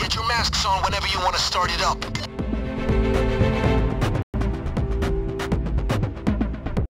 Get your masks on whenever you want to start it up.